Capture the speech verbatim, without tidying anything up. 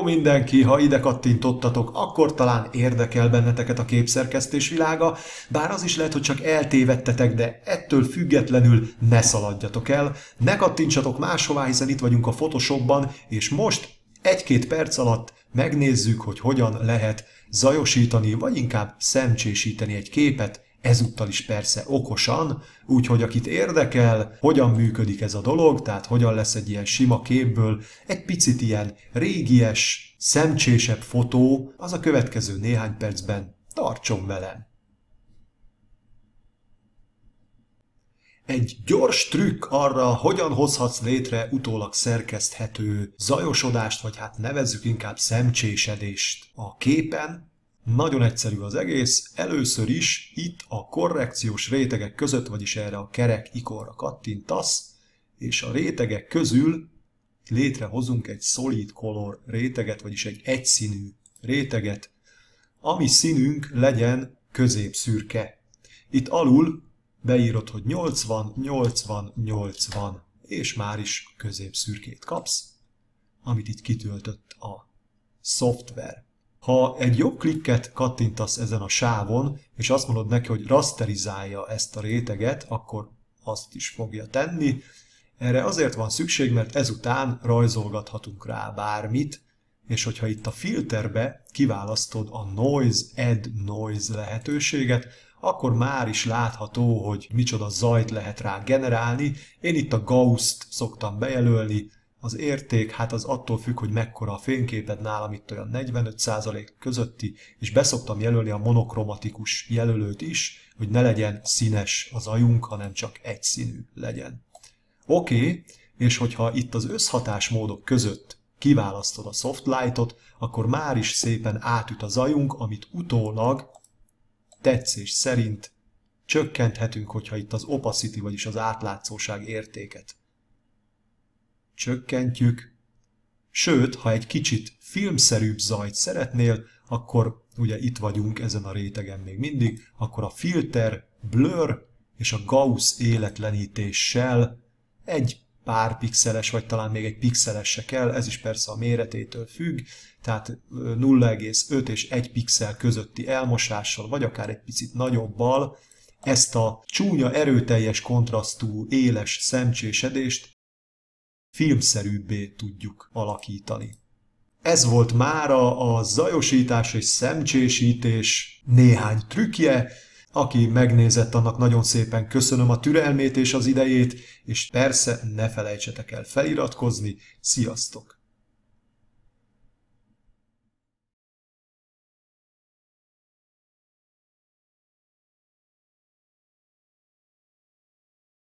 mindenki, ha ide kattintottatok, akkor talán érdekel benneteket a képszerkesztés világa, bár az is lehet, hogy csak eltévedtetek, de ettől függetlenül ne szaladjatok el, ne kattintsatok máshová, hiszen itt vagyunk a Photoshopban, és most egy-két perc alatt megnézzük, hogy hogyan lehet zajosítani, vagy inkább szemcsésíteni egy képet, ezúttal is persze okosan, úgyhogy akit érdekel, hogyan működik ez a dolog, tehát hogyan lesz egy ilyen sima képből egy picit ilyen régies, szemcsésebb fotó, az a következő néhány percben tartson velem. Egy gyors trükk arra, hogyan hozhatsz létre utólag szerkeszthető zajosodást, vagy hát nevezzük inkább szemcsésedést a képen. Nagyon egyszerű az egész, először is itt a korrekciós rétegek között, vagyis erre a kerek ikonra kattintasz, és a rétegek közül létrehozunk egy solid color réteget, vagyis egy egyszínű réteget, ami színünk legyen középszürke. Itt alul beírod, hogy nyolcvan, nyolcvan, nyolcvan, és már is középszürkét kapsz, amit itt kitöltött a szoftver. Ha egy jobb klikket kattintasz ezen a sávon, és azt mondod neki, hogy rasterizálja ezt a réteget, akkor azt is fogja tenni. Erre azért van szükség, mert ezután rajzolgathatunk rá bármit, és hogyha itt a filterbe kiválasztod a Noise, Add Noise lehetőséget, akkor már is látható, hogy micsoda zajt lehet rá generálni. Én itt a Gauss-t szoktam bejelölni, az érték, hát az attól függ, hogy mekkora a fényképed, nálam itt olyan negyvenöt százalék közötti, és beszoktam jelölni a monokromatikus jelölőt is, hogy ne legyen színes az ajunk, hanem csak egyszínű legyen. Oké, okay, és hogyha itt az összhatásmódok között kiválasztod a Softlight-ot, akkor már is szépen átüt az ajunk, amit utólag tetszés szerint csökkenthetünk, hogyha itt az opacity, vagyis az átlátszóság értéket csökkentjük. Sőt, ha egy kicsit filmszerűbb zajt szeretnél, akkor ugye itt vagyunk ezen a rétegen még mindig, akkor a filter, blur és a Gauss életlenítéssel egy pár pixeles, vagy talán még egy pixeles se kell, ez is persze a méretétől függ, tehát nulla egész öt és egy pixel közötti elmosással, vagy akár egy picit nagyobbal ezt a csúnya, erőteljes kontrasztú, éles szemcsésedést filmszerűbbé tudjuk alakítani. Ez volt mára a zajosítás és szemcsésítés néhány trükkje. Aki megnézett, annak nagyon szépen köszönöm a türelmét és az idejét, és persze ne felejtsetek el feliratkozni. Sziasztok!